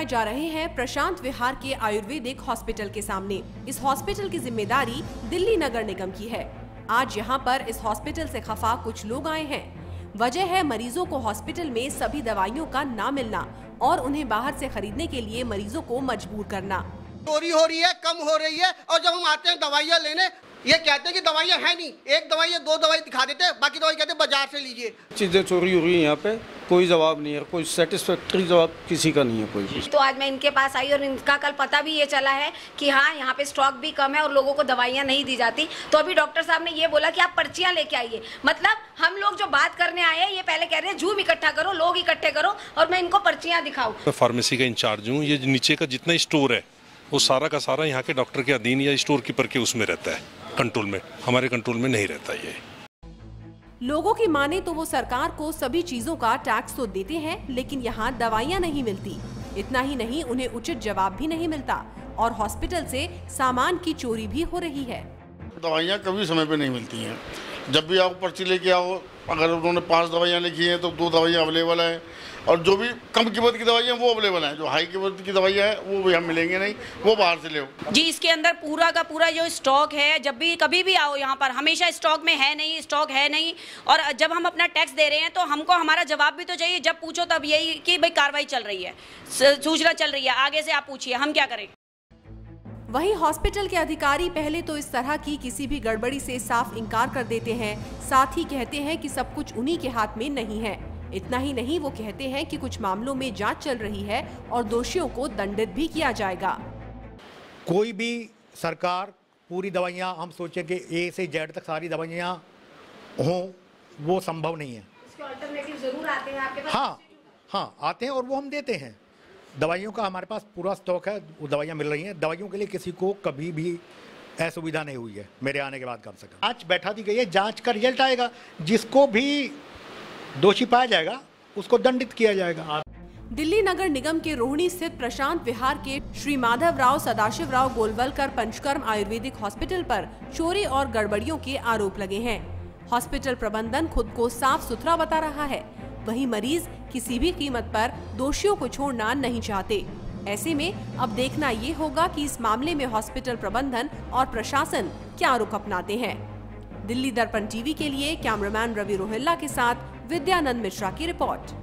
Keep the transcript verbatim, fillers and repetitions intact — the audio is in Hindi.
उठाए जा रहे हैं प्रशांत विहार के आयुर्वेदिक हॉस्पिटल के सामने। इस हॉस्पिटल की जिम्मेदारी दिल्ली नगर निगम की है। आज यहाँ पर इस हॉस्पिटल से खफा कुछ लोग आए हैं। वजह है मरीजों को हॉस्पिटल में सभी दवाइयों का ना मिलना और उन्हें बाहर से खरीदने के लिए मरीजों को मजबूर करना। चोरी हो रही है, कम हो रही है, और जब हम आते हैं दवाइयाँ लेने, ये कहते हैं कि दवाइयाँ है नहीं, एक दवाई या दो दवाई दिखा देते हैं, बाकी दवाई कहते हैं बाजार से लीजिए। चीजें चोरी हो रही है, यहाँ पे कोई जवाब नहीं है, कोई सेटिस्फैक्ट्री जवाब किसी का नहीं है कोई भी। तो आज मैं इनके पास आई और इनका कल पता भी ये चला है कि हाँ यहाँ पे स्टॉक भी कम है और लोगों को दवाइयाँ नहीं दी जाती। तो अभी डॉक्टर साहब ने ये बोला कि आप पर्चियाँ लेके आइए। मतलब हम लोग जो बात करने आए हैं, ये पहले कह रहे हैं झूम इकट्ठा करो, लोग इकट्ठे करो और मैं इनको पर्चियाँ दिखाऊँ। मैं फार्मेसी का इंचार्ज हूँ। ये नीचे का जितना स्टोर है वो सारा का सारा यहाँ के डॉक्टर के अधीन या स्टोर कीपर के उसमें रहता है, कंट्रोल में। हमारे कंट्रोल में नहीं रहता ये। लोगों की माने तो वो सरकार को सभी चीजों का टैक्स तो देते हैं, लेकिन यहाँ दवाइयाँ नहीं मिलती। इतना ही नहीं, उन्हें उचित जवाब भी नहीं मिलता और हॉस्पिटल से सामान की चोरी भी हो रही है। दवाइयाँ कभी समय पे नहीं मिलती हैं। जब भी आप पर्ची लेके आओ, अगर उन्होंने पांच दवाइयाँ लिखी हैं तो दो दवाइयाँ अवेलेबल हैं, और जो भी कम कीमत की दवाइयाँ वो अवेलेबल हैं। जो हाई कीमत की दवाइयाँ हैं वो भी हम मिलेंगे नहीं, वो बाहर से ले। जी, इसके अंदर पूरा का पूरा जो स्टॉक है, जब भी कभी भी आओ यहाँ पर हमेशा स्टॉक में है नहीं, स्टॉक है नहीं। और जब हम अपना टैक्स दे रहे हैं तो हमको हमारा जवाब भी तो चाहिए। जब पूछो तब यही कि भाई कार्रवाई चल रही है, सूचना चल रही है, आगे से आप पूछिए, हम क्या करें। वहीं हॉस्पिटल के अधिकारी पहले तो इस तरह की किसी भी गड़बड़ी से साफ इनकार कर देते हैं, साथ ही कहते हैं कि सब कुछ उन्हीं के हाथ में नहीं है। इतना ही नहीं, वो कहते हैं कि कुछ मामलों में जांच चल रही है और दोषियों को दंडित भी किया जाएगा। कोई भी सरकार पूरी दवाइयाँ हम सोचें कि ए से जेड तक सारी दवाइयाँ हों, वो संभव नहीं है। इसके अल्टरनेटिव जरूर आते हैं आपके पास? हाँ हाँ आते हैं और वो हम देते हैं। दवाइयों का हमारे पास पूरा स्टॉक है, वो दवाइयाँ मिल रही हैं। दवाइयों के लिए किसी को कभी भी असुविधा नहीं हुई है मेरे आने के बाद कम से कम। जाँच बैठा दी गई है, जाँच का रिजल्ट आएगा, जिसको भी दोषी पाया जाएगा उसको दंडित किया जाएगा। दिल्ली नगर निगम के रोहिणी स्थित प्रशांत विहार के श्री माधव राव सदाशिव राव गोलवलकर पंचकर्म आयुर्वेदिक हॉस्पिटल पर चोरी और गड़बड़ियों के आरोप लगे हैं। हॉस्पिटल प्रबंधन खुद को साफ सुथरा बता रहा है, वहीं मरीज किसी भी कीमत पर दोषियों को छोड़ना नहीं चाहते। ऐसे में अब देखना ये होगा कि इस मामले में हॉस्पिटल प्रबंधन और प्रशासन क्या रुख अपनाते हैं। दिल्ली दर्पण टीवी के लिए कैमरामैन रवि रोहिल्ला के साथ विद्यानंद मिश्रा की रिपोर्ट।